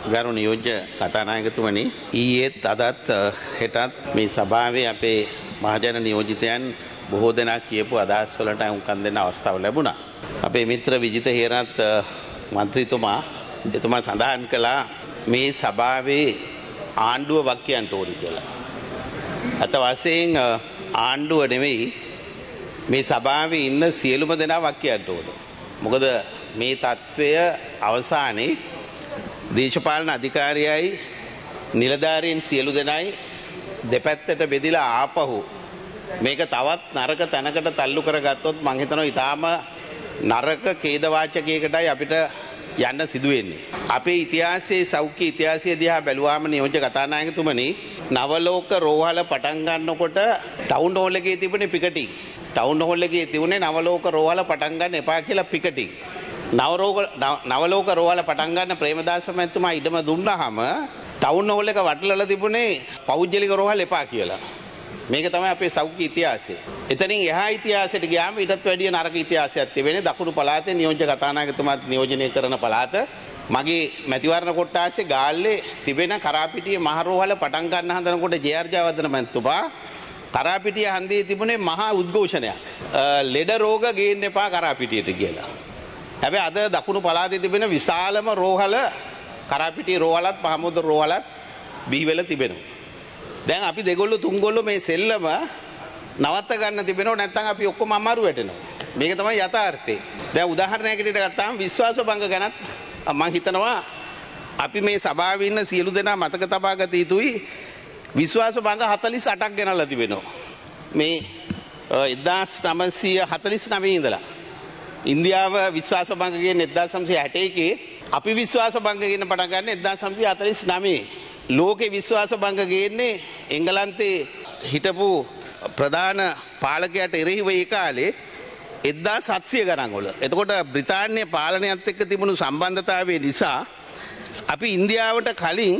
ගරු නියෝජ්‍ය කතානායකතුමනි ඊයේත් අදත් හෙටත් මේ සභාවේ අපේ මහජන නියෝජිතයන් බොහෝ දෙනා කියපු අදහස් වලට උන්කන් දෙන්න අවස්ථාව ලැබුණා. අපේ මිත්‍ර විජිත හේරත් මන්ත්‍රීතුමා එතුමා සඳහන් කළා මේ සභාවේ ආණ්ඩුව වක්කයන්ට ඕනි කියලා. අත වශයෙන් ආණ්ඩුව නෙවෙයි මේ සභාවේ ඉන්න සියලුම දෙනා වක්කයන්ට ඕනේ. මොකද මේ තත්ත්වය අවසානයේ දේශපාලන අධිකාරියයි නිලධාරීන් සියලු දෙනායි දෙපැත්තට බෙදිලා ආපහු මේක තවත් නරක තැනකට තල්ලු කරගත්තොත් මං හිතනවා ඊටාම නරක ඛේදවාචකයකටයි අපිට යන්න සිදු වෙන්නේ. අපේ ඉතිහාසයේ සෞඛ්‍ය ඉතිහාසය දිහා බැලුවාම නියෝජ්‍ය කතානායකතුමනි නවලෝක රෝහල පටන් ගන්නකොට ටවුන් හෝල් එකේ තිබුණේ පිකටින්. ටවුන් හෝල් එකේ තිබුණේ නවලෝක රෝහල පටන් ගන්න එපා කියලා පිකටින්. නවලෝක රෝහල පටන් ගන්න ප්‍රේමදාස මහත්මයා ඉඩම දුන්නාම ටවුන් හෝල් එක වටලලා තිබුණේ පෞද්ගලික රෝහල එපා කියලා. මේක තමයි අපේ සෞඛ්‍ය ඉතිහාසය. එතනින් එහා ඉතිහාසයට ගියාම ඊටත් වැඩිය නරක ඉතිහාසයක් තිබෙන්නේ දකුණු පළාතේ නියෝජ්‍ය කතානායකතුමාත් නියෝජනය කරන පළාත. මගේ මැතිවරණ කොට්ටාසේ ගාල්ලේ තිබෙන කරාපිටියේ මහ රෝහල පටන් ගන්න හදනකොට ජේ.ආර්. ජයවර්ධන මහත්මයා කරාපිටිය හන්දියේ තිබුණේ මහා උද්ඝෝෂණයක්. ලෙඩ රෝග ගේන්න එපා කරාපිටියට කියලා. හැබැයි අද දකුණු පළාතේ තිබෙන විශාලම රෝහල කරාපිටිය රෝහලත් මහමුද රෝහලත් බිහි වෙලා තිබෙනවා. දැන් අපි දෙගොල්ලෝ තුන්ගොල්ලෝ මේ සෙල්ලම නවත්ත ගන්න තිබෙනව නැත්නම් අපි ඔක්කොම අමාරු වැටෙනවා. මේක තමයි යථාර්ථය. දැන් උදාහරණයකට ගත්තාම විශ්වාස භංග ගැනත් මම හිතනවා අපි මේ සභාවේ ඉන්න සියලු දෙනා මතක තබා ගත යුතුයි. විශ්වාස භංග 48ක් ගෙනල්ලා තිබෙනවා. මේ 1949 ඉඳලා ඉන්දියාව විශ්වාස භංග කියන්නේ 1961 අපි විශ්වාස භංග කියන පටන් ගන්න 1949. ලෝකේ විශ්වාස භංග ගේන්නේ එංගලන්තේ හිටපු ප්‍රධාන පාලකයාට එරෙහිව ඒ කාලේ 1700 ගණන් වල. එතකොට බ්‍රිතාන්‍ය පාලනයත් එක්ක තිබුණු සම්බන්ධතාවය නිසා අපි ඉන්දියාවට කලින්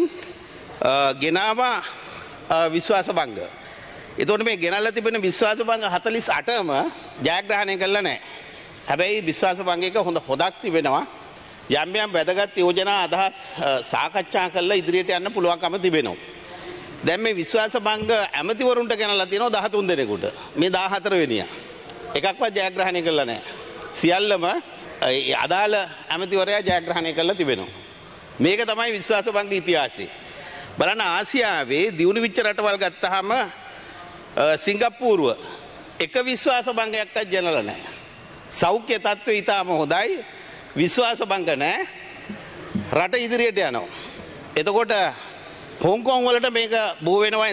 ගෙනාවා විශ්වාස භංග. එතකොට මේ ගෙනල්ලා තිබෙන විශ්වාස භංග 48ම ජයග්‍රහණය කළා නැහැ. හැබැයි විශ්වාස භංගයක හොදක් තිබෙනවා. යම් යම් වැදගත් යෝජනා අදහස් සාකච්ඡා කරලා ඉදිරියට යන්න පුළුවන්කම තිබෙනවා. දැන් මේ විශ්වාස භංග ඇමතිවරුන්ට ගෙනලා තියෙනවා 13 දෙනෙකුට. මේ 14 වෙනියා. එකක්වත් ජයග්‍රහණය කළා නැහැ. සියල්ලම අදාළ ඇමතිවරයා ජයග්‍රහණය කළා තිබෙනවා. මේක තමයි විශ්වාස භංග ඉතිහාසය. බලන්න ආසියාවේ දියුණු වෙච්ච රටවල් ගත්තාම සිංගප්පූරුව එක විශ්වාස භංගයක්වත් ගෙනලා නැහැ. සෞඛ්‍ය තත්ත්වය ඊටම හොඳයි. විශ්වාස භංග නැහැ. රට ඉදිරියට යනවා. එතකොට හොංකොං වලට මේක බෝ වෙනවා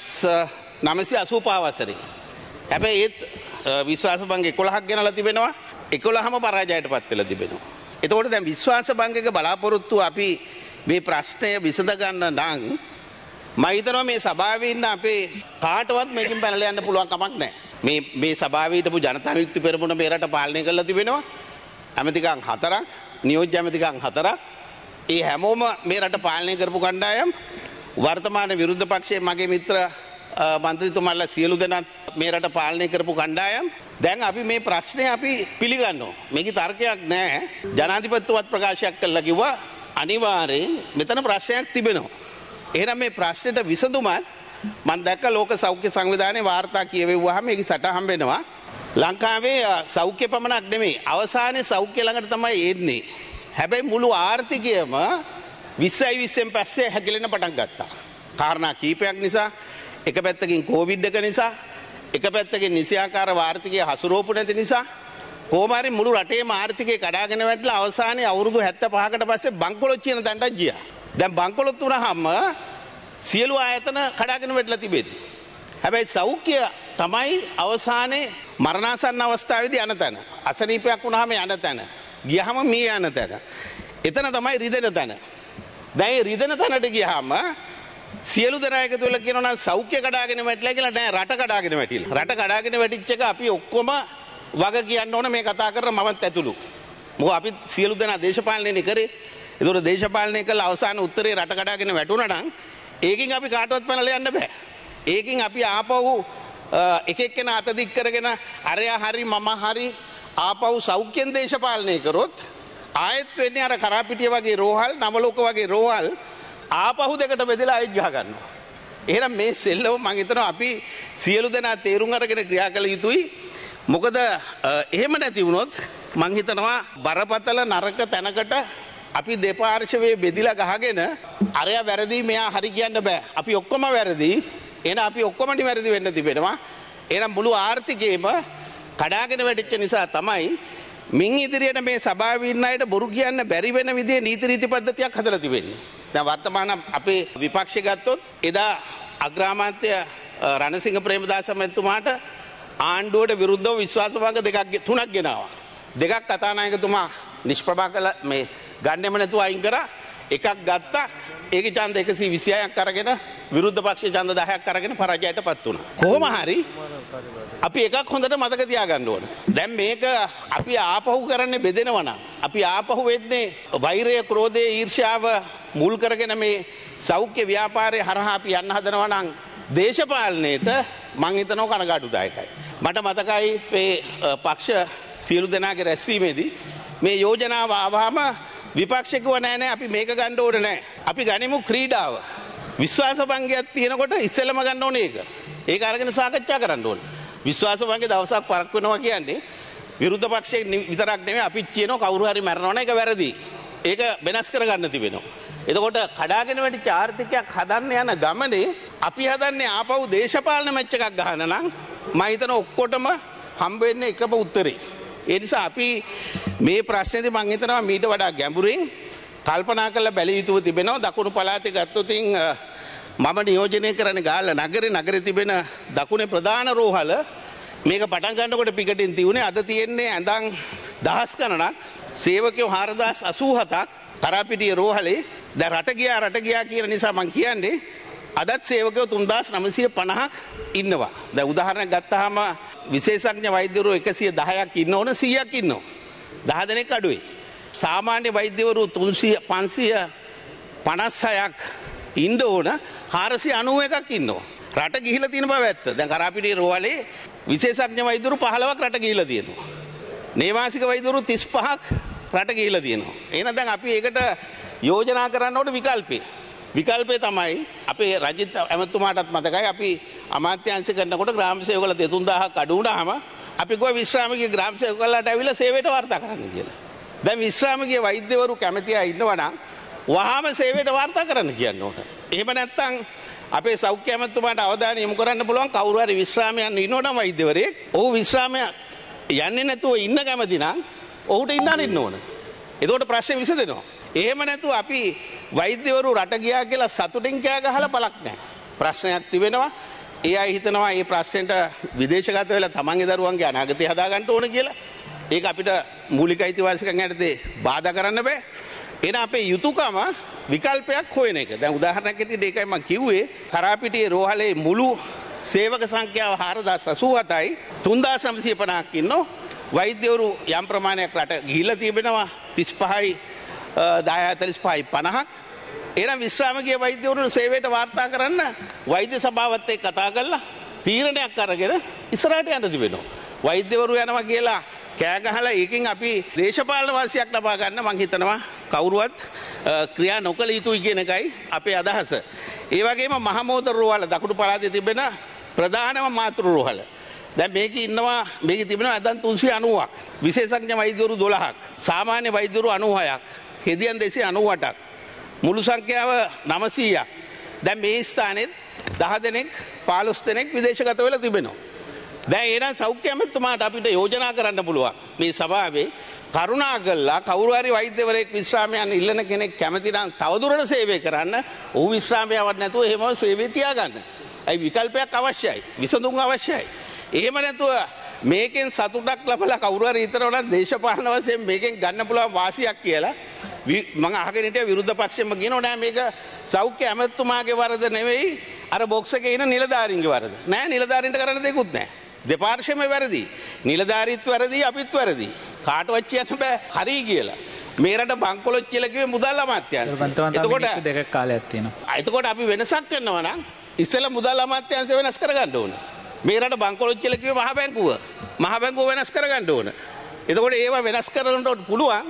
1985 වසරේ. හැබැයි ඒත් විශ්වාස භංග 11ක් ගෙනලා තිබෙනවා. 11ම පරාජයටපත් වෙලා තිබෙනවා. එතකොට දැන් විශ්වාස භංගයක බලාපොරොත්තු අපි මේ ප්‍රශ්නය විසඳ ගන්න නම් මම හිතනවා මේ සභාවේ ඉන්න අපේ කාටවත් මේකෙන් පැනලා යන්න පුළුවන් කමක් නැහැ. මේ සභාවේ හිටපු ජනතා විමුක්ති පෙරමුණ මේ රට පාලනය කරලා තිබෙනවා. ඇමතිකම් 4ක්, නියෝජ්‍ය ඇමතිකම් 4ක්. ඒ හැමෝම මේ රට පාලනය කරපු කණ්ඩායම් වර්තමාන විරුද්ධ පක්ෂයේ මගේ මිත්‍ර මන්ත්‍රීතුමාලා සියලු දෙනාත් මේ රට පාලනය කරපු කණ්ඩායම්. දැන් අපි මේ ප්‍රශ්නේ අපි පිළිගන්නවා. මේකේ තර්කයක් නැහැ. ජනාධිපතිතුමත් ප්‍රකාශයක් කළා කිව්වා අනිවාර්යෙන් මෙතන ප්‍රශ්නයක් තිබෙනවා. එහෙනම් මේ ප්‍රශ්නෙට විසඳුමත් මම දැක්ක ලෝක සෞඛ්‍ය සංවිධානයේ වාර්තා කියවෙව්වහම මේක සටහන් වෙනවා. ලංකාවේ සෞඛ්‍ය පමණක් නෙමෙයි අවසානයේ සෞඛ්‍ය ළඟට තමයි එන්නේ. හැබැයි මුළු ආර්ථිකයම 20න් පස්සේ හැකිලෙන්න පටන් ගත්තා. කාරණා කීපයක් නිසා, එක පැත්තකින් කොවිඩ් එක නිසා, එක පැත්තකින් නිසියාකාර ආර්ථිකයේ හසුරුවපු නැති නිසා කොහොම හරි මුළු රටේම ආර්ථිකය කඩාගෙන වැටලා අවසානයේ අවුරුදු 75කට පස්සේ බංකොලොත් කියන තැනට ගියා. දැන් බංකොලොත් වුණාම සියලු ආයතන කඩාගෙන වැටලා තිබෙන්නේ. හැබැයි සෞඛ්‍ය තමයි අවසානයේ මරණාසන්න අවස්ථාවේදී යන තැන. අසනීපයක් වුණාම යන තැන. ගියාම මේ යන තැන. එතන තමයි රිදෙන තැන. දැන් රිදෙන තැනට ගියාම සියලු දෙනා එකතු වෙලා කියනවා නම් සෞඛ්‍ය කඩාගෙන වැටලා කියලා නෑ රට කඩාගෙන වැටිලා. රට කඩාගෙන වැටිච්ච එක අපි ඔක්කොම වග කියන්න ඕන මේ කතා කරන මමත් ඇතුළු. මොකද අපි සියලු දෙනා දේශපාලනයනේ කරේ. ඒතකොට දේශපාලනය කළ අවසාන උත්තරේ රට කඩාගෙන වැටුණා නම් ඒකින් අපි කාටවත් පැනලා යන්න බෑ. ඒකින් අපි ආපහු එක එක්කෙනා අත දික් කරගෙන අරයා හරි මම හරි ආපහු සෞඛ්‍යෙන් දේශපාලනය කරොත් ආයෙත් වෙන්නේ අර කරාපිටිය වගේ රෝහල් නවලෝක වගේ රෝහල් ආපහු දෙකට බෙදලා ආයෙත් ගහ ගන්නවා. එහෙනම් මේ සෙල්ලම මම හිතනවා අපි සියලු දෙනා තේරුම් අරගෙන ක්‍රියා කළ යුතුයි. මොකද එහෙම නැති වුණොත් මම හිතනවා බරපතල නරක තැනකට අපි දෙපාර්ශවයේ බෙදිලා ගහගෙන අරයා වැරදි මෙයා හරි කියන්න බෑ. අපි ඔක්කොම වැරදි. එහෙනම් අපි ඔක්කොම නිවැරදි වෙන්න තිබෙනවා. එහෙනම් මුළු ආර්ථිකයේම කඩාගෙන වැටිච්ච නිසා තමයි මින් ඉදිරියට මේ සභාවේ ඉන්න අයට බොරු කියන්න බැරි වෙන විදිහේ නීති රීති පද්ධතියක් හදලා තිබෙන්නේ. දැන් වර්තමාන අපේ විපක්ෂය ගත්තොත් එදා අග්‍රාමාත්‍ය රණසිංහ ප්‍රේමදාස මැතිතුමාට ආණ්ඩුවට විරුද්ධව විශ්වාසභංග තුනක් ගෙනාවා. දෙකක් කතානායකතුමා නිෂ්ප්‍රභා කළ මේ ගන්නෙම නැතුව අයින් කරා. එකක් ගත්තා. ඒකේ ඡන්ද 126ක් අරගෙන විරුද්ධ පක්ෂයේ ඡන්ද 10ක් අරගෙන පරාජයටපත් වුණා. කොහොම හරි අපි එකක් හොඳට මතක තියාගන්න ඕන. දැන් මේක අපි ආපහු කරන්නේ බෙදෙනවා නම් අපි ආපහු වෙන්නේ වෛරය, ක්‍රෝධය, ඊර්ෂ්‍යාව මුල් කරගෙන මේ සෞඛ්‍ය ව්‍යාපාරයේ හරහා අපි යන්න හදනවා නම් දේශපාලනයේට මං හිතනවා කනගාටුදායකයි. මට මතකයි මේ පක්ෂ සියලු දෙනාගේ රැස්වීමේදී මේ යෝජනාව ආවම විපක්ෂය කිව්වා නෑ අපි මේක ගන්න ඕනේ නෑ. අපි ගනිමු ක්‍රීඩාව. විශ්වාසභංගයක් තියෙනකොට ඉස්සෙල්ලම ගන්න ඕනේ ඒක. ඒක අරගෙන සාකච්ඡා කරන්න ඕනේ. විශ්වාසභංගේ දවසක් පරක් වෙනවා කියන්නේ විරුද්ධ පක්ෂයේ විතරක් නෙමෙයි අපිත් කියනවා කවුරු හරි මැරෙනවා නම් ඒක වැරදි. ඒක වෙනස් කරගන්න තිබෙනවා. එතකොට කඩාගෙන වැටිච්ච ආර්ථිකයක් හදන්න යන ගමනේ අපි හදන්නේ ආපහු දේශපාලන මැච් එකක් ගහන්න නම් මම හිතන ඔක්කොටම හම්බ වෙන්නේ එකම උත්තරේ. ඒ නිසා අපි මේ ප්‍රශ්නේදී මම හිතනවා මීට වඩා ගැඹුරින් කල්පනා කරලා බැලිය යුතුව තිබෙනවා. දකුණු පළාතේ ගත්තොත් මම නියෝජනය කරන ගාල්ල නගරේ තිබෙන දකුණේ ප්‍රධාන රෝහල මේක පටන් ගන්නකොට පිකටින් තියුනේ අද තියෙන්නේ ඇඳන් දහස් ගණනක් සේවකයෝ 4087ක් කරාපිටිය රෝහලේ දැන් රට ගියා කියන නිසා මම කියන්නේ අදත් සේවකයෝ 3950ක් ඉන්නවා. දැන් උදාහරණයක් ගත්තාම විශේෂඥ වෛද්‍යවරු 110ක් ඉන්න ඕන 100ක් ඉන්නවා. 10 දෙනෙක් අඩුයි. සාමාන්‍ය වෛද්‍යවරු 556ක් ඉන්න ඕන 491ක් ඉන්නවා. රට ගිහිලා තියෙන බව ඇත්ත. දැන් කරාපිටිය රෝහලේ විශේෂඥ වෛද්‍යවරු 15ක් රට ගිහිලා තියෙනවා. නේවාසික වෛද්‍යවරු 35ක් රට ගිහිලා තියෙනවා. එහෙනම් දැන් අපි ඒකට යෝජනා කරන්න ඕන විකල්පේ තමයි අපේ රජිත් ඇමතුමාටත් මතකයි අපි අමාත්‍යාංශ කරනකොට ග්‍රාම සේවකලා 3000ක් අඩු වුණාම අපි ගියා විශ්‍රාමික ග්‍රාම සේවකලාට ඇවිල්ලා සේවයට වාර්තා කරන්න කියලා. දැන් විශ්‍රාමික වෛද්‍යවරු කැමති අය ඉන්නවා නම් වහාම සේවයට වාර්තා කරන්න කියන්න ඕන. එහෙම නැත්නම් අපේ සෞඛ්‍ය ඇමතුමාට අවධානය යොමු කරන්න පුළුවන් කවුරු හරි විශ්‍රාමයන් ඉන්නවනම් වෛද්‍යවරයෙක් ඔහු විශ්‍රාමය යන්නේ නැතුව ඉන්න කැමති නම් ඔහුට ඉන්න ඕන. එතකොට ප්‍රශ්නේ විසඳෙනවා. එහෙම නැතුව අපි වෛද්‍යවරු රට ගියා කියලා සතුටින් කෑ ගහලා පළක් නැහැ. ප්‍රශ්නයක් තිබෙනවා. ඒ අය හිතනවා මේ ප්‍රශ්නෙට විදේශගත වෙලා තමන්ගේ දරුවන්ගේ අනාගතය හදා ගන්න ඕන කියලා. ඒක අපිට මූලික අයිතිවාසිකම් යටතේ බාධා කරන්න බෑ. එහෙනම් අපේ යුතුයකම විකල්පයක් හොයන එක. දැන් උදාහරණයක් ඇටියට ඒකයි මම කිව්වේ කරාපිටියේ රෝහලේ මුළු සේවක සංඛ්‍යාව 4087යි 3950ක් ඉන්නෝ. වෛද්‍යවරු යම් ප්‍රමාණයක් රට ගිහිල්ලා තිබෙනවා 35යි 1045යි 50ක්. එහෙනම් විශ්‍රාමික වෛද්‍යවරුන් සේවයට වාර්තා කරන්න වෛද්‍ය සභාවත් එක්ක කතා කරලා තීරණයක් අරගෙන ඉස්සරහට යන්න තිබෙනවා. වෛද්‍යවරු යනවා කියලා කෑ ගහලා ඒකෙන් අපි දේශපාලන වාසියක් ලබා ගන්න මම හිතනවා කවුරුවත් ක්‍රියා නොකළ යුතුයි කියන එකයි අපේ අදහස. ඒ වගේම මහමෝද රෝහල දකුණු පළාතේ තිබෙන ප්‍රධානම මාතෘ රෝහල. දැන් මේකේ ඉන්නවා මේකේ තිබෙනවා අදන් 390ක්. විශේෂඥ වෛද්‍යවරු 12ක්. සාමාන්‍ය වෛද්‍යවරු 96ක්. හෙදියන් 298ක්. මුළු සංඛ්‍යාව 900ක්. දැන් මේ ස්ථානෙත් 10 දෙනෙක් 15 දෙනෙක් විදේශගත වෙලා තිබෙනවා. දැන් එහෙනම් සෞඛ්‍ය අමාත්‍යතුමාට අපිට යෝජනා කරන්න පුළුවන් මේ සභාවේ කරුණාකරලා කවුරු හරි වෛද්‍යවරයෙක් විශ්‍රාමයන් ඉල්ලන කෙනෙක් කැමති නම් තවදුරටත් සේවය කරන්න ඔහු විශ්‍රාමයවත් නැතුව එහෙම සේවය තියාගන්න. ඒ විකල්පයක් අවශ්‍යයි. විසඳුම් අවශ්‍යයි. එහෙම නැතුව මේකෙන් සතුටක් ලබලා කවුරු හරි හිතනවා නම් දේශපාලන වශයෙන් මේකෙන් ගන්න පුළුවන් වාසියක් කියලා මම අහගෙන හිටිය විරුද්ධ පක්ෂෙම කියනවා නෑ මේක සෞඛ්‍ය අමාත්‍යතුමාගේ වරද නෙවෙයි අර බොක්ස් එකේ ඉන්න නිලධාරීන්ගේ වරද. නෑ නිලධාරීන්ට කරන්න දෙයක්වත් නෑ. දෙපාර්ශ්වෙම වැරදි. නිලධාරීත් වැරදි අපිත් වැරදි. කාටවත් කියන්න බෑ හරි කියලා. මේ රට බංකොලොත් කියලා කිව්වේ මුදල් අමාත්‍යාංශය. එතකොට දෙකක් කාලයක් තියෙනවා. එතකොට අපි වෙනසක් කරනවා නම් ඉස්සෙල්ලා මුදල් අමාත්‍යාංශය වෙනස් කරගන්න ඕන. මේ රට බංකොලොත් කියලා කිව්වේ මහ බැංකුව. මහ බැංකුව වෙනස් කරගන්න ඕන. එතකොට ඒව වෙනස් කරනකොට පුළුවන්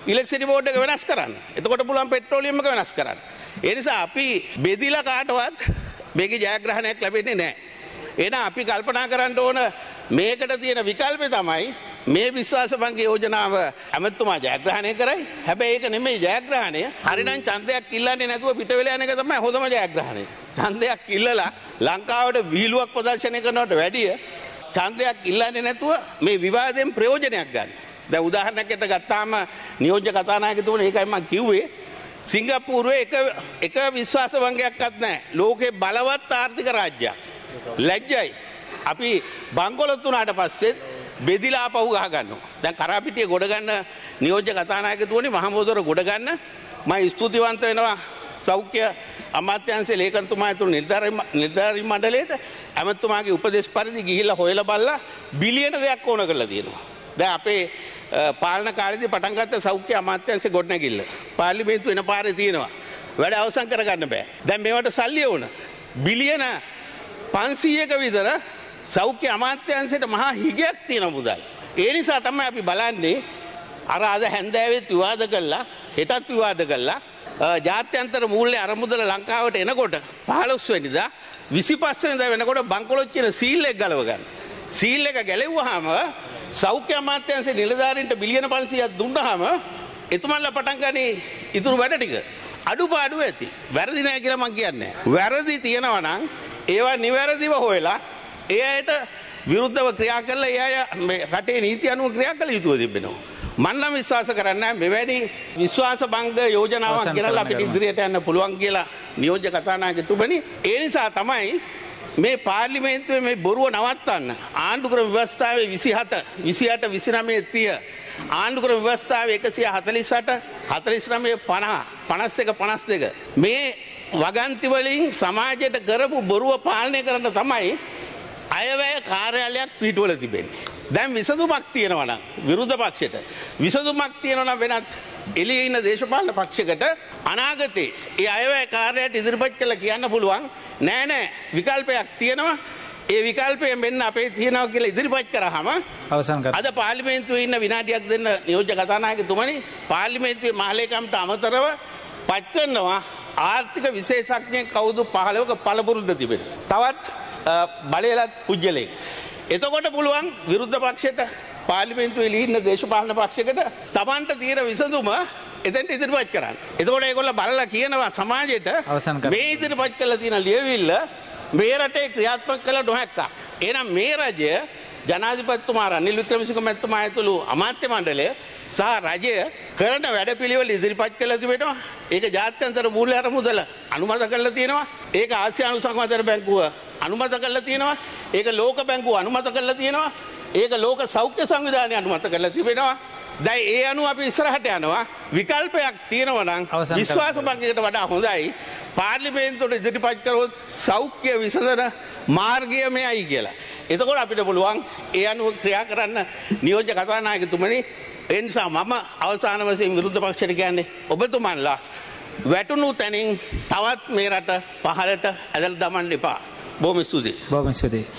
ඉලෙක්ට්‍රිසිටි බෝඩ් එක වෙනස් කරන්න. එතකොට පුළුවන් පෙට්‍රෝලියම් එක වෙනස් කරන්න. ඒ නිසා අපි බෙදිලා කාටවත් මේකේ ජයග්‍රහණයක් ලැබෙන්නේ නැහැ. එහෙනම් අපි කල්පනා කරන්න ඕන මේකට තියෙන විකල්පය තමයි මේ විශ්වාසභංග යෝජනාව ඇමතුමා ජයග්‍රහණය කරයි. හැබැයි ඒක නෙමෙයි ජයග්‍රහණය. හරිනම් ඡන්දයක් ඉල්ලන්නේ නැතුව පිට වෙලා යන එක තමයි හොඳම ජයග්‍රහණය. ඡන්දයක් ඉල්ලලා ලංකාවට විහිළුවක් ප්‍රදර්ශනය කරනවට වැඩිය ඡන්දයක් ඉල්ලන්නේ නැතුව මේ විවාදයෙන් ප්‍රයෝජනයක් ගන්න. දැන් උදාහරණයකට ගත්තාම නියෝජ්‍ය කතානායකතුමනි ඒකයි මම කිව්වේ සිංගප්පූරුවේ එක විශ්වාසභංගයක්වත් නැහැ. ලෝකේ බලවත් ආර්ථික රාජ්‍යයක්. ලැජ්ජයි. අපි බංකොලොත් වුණාට පස්සේ බෙදිලා ආපහු ගහ ගන්නවා. දැන් කරාපිටිය ගොඩ ගන්න නියෝජ්‍ය කතානායකතුමනි මහමෝදර ගොඩ ගන්න මම ස්තුතිවන්ත වෙනවා සෞඛ්‍ය අමාත්‍යාංශයේ ලේකම්තුමා ඇතුළු නිලධාරී මණ්ඩලයට ඇමතුමාගේ උපදේශ පරිදි ගිහිල්ලා හොයලා බලලා බිලියන දෙයක් ඕන කරලා තියෙනවා. දැන් අපේ පාලන කාලේදී පටන් ගත්ත සෞඛ්‍ය අමාත්‍යාංශයේ ගොඩනැගිල්ල පාර්ලිමේන්තුව එන පාරේ තියෙනවා. වැඩ අවසන් කරගන්න බෑ. දැන් මේවට සල්ලි ඕන. බිලියන 500ක විතර සෞඛ්‍ය අමාත්‍යාංශයට මහා හිගයක් තියෙන මුදල්. ඒ නිසා තමයි අපි බලන්නේ අර අද හැන්දෑවෙත් විවාද කළා, හෙටත් විවාද කළා. ජාත්‍යන්තර මූල්‍ය අරමුදල ලංකාවට එනකොට 15 වෙනිදා 25 වෙනිදා වෙනකොට බංකොලොත් කියන සීල් එක ගලව ගන්න. සීල් එක ගැලෙව්වහම සෞඛ්‍ය අමාත්‍යාංශයේ නිලධාරීන්ට බිලියන 500ක් දුන්නාම එතුමන්ලා පටන් ගන්නේ ඉතුරු වැඩ ටික. අඩුපාඩු ඇති. වැරදි නෑ කියලා මම කියන්නේ. වැරදි තියෙනවා නම් ඒවා නිවැරදිව හොයලා ඒ අයට විරුද්ධව ක්‍රියා කළා ඒ අය මේ රටේ නීති අනුව ක්‍රියා කළ යුතුව තිබෙනවා. මම නම් විශ්වාස කරන්නේ මෙවැනි විශ්වාස භංග යෝජනාවක් ගෙනල්ලා අපිට ඉදිරියට යන්න පුළුවන් කියලා නියෝජ්‍ය කතානායකතුමනි. ඒ නිසා තමයි මේ පාර්ලිමේන්තුවේ මේ බොරුව නවත්තන්න ආණ්ඩුක්‍රම ව්‍යවස්ථාවේ 27 28 29 30 ආණ්ඩුක්‍රම ව්‍යවස්ථාවේ 148 49 50 51 52 මේ වගන්ති වලින් සමාජයට කරපු බොරුව පාලනය කරන්න තමයි අයවැය කාර්යාලයක් පිටුවල තිබෙන්නේ. දැන් විසඳුමක් තියෙනවා නම් විරුද්ධ පක්ෂයට විසඳුමක් තියෙනවා නම් වෙනත් එළියේ ඉන්න දේශපාලන පක්ෂයකට අනාගතේ ඒ අයවැය කාර්යයට ඉදිරිපත් කළා කියන්න පුළුවන් නෑ විකල්පයක් තියෙනවා. ඒ විකල්පය මෙන්න අපේ තියෙනවා කියලා ඉදිරිපත් කරාම අවසන් කරා. අද පාර්ලිමේන්තුවේ ඉන්න විනාඩියක් දෙන්න නියෝජ්‍ය කතානායකතුමනි පාර්ලිමේන්තුවේ මහලේකම්ට අමතරව පත් කරනවා ආර්ථික විශේෂඥ කවුද 15ක පළපුරුද්ද තිබෙන. තවත් බලයලත් පුජ්‍යලෙක්. එතකොට පුළුවන් විරුද්ධ පක්ෂයට පාර්ලිමේන්තුවේ ඉන්න දේශපාලන පක්ෂයකට Tamanට තියෙන විසඳුම එතෙන්ට ඉදිරිපත් කරන්න. එතකොට ඒගොල්ලෝ බලලා කියනවා සමාජයට මේ ඉදිරිපත් කළා තියෙන ලියවිල්ල මේ රටේ ක්‍රියාත්මක කළ නොහැක්කා. එහෙනම් මේ රජය ජනාධිපතිතුමා රනිල් වික්‍රමසිංහ මැතිතුමා ඇතුළු අමාත්‍ය මණ්ඩලය සහ රජය කරන වැඩපිළිවෙල ඉදිරිපත් කළා තිබෙනවා. ඒක ජාත්‍යන්තර මූල්‍ය අරමුදල අනුමත කරලා තියෙනවා. ඒක ආසියානු සංවර්ධන බැංකුව අනුමත කරලා තියෙනවා. ඒක ලෝක බැංකුව අනුමත කරලා තියෙනවා. ඒක ලෝක සෞඛ්‍ය සංවිධානය අනුමත කරලා තිබෙනවා. දැන් ඒ අනුව අපි ඉස්සරහට යනවා. විකල්පයක් තියෙනවා නම් විශ්වාස භංගයකට වඩා හොඳයි පාර්ලිමේන්තුවට ඉදිරිපත් කරොත් සෞඛ්‍ය විසඳන මාර්ගය මෙයයි කියලා. එතකොට අපිට පුළුවන් ඒ අනුව ක්‍රියා කරන්න නියෝජ්‍ය කතානායකතුමනි. ඒ නිසා මම අවසාන වශයෙන් විරුද්ධ පක්ෂයට කියන්නේ ඔබතුමන්ලා වැටුණු තැනින් තවත් මේ රට පහළට ඇදලා දමන්න එපා. බොහොම ස්තුතියි. බොහොම ස්තුතියි.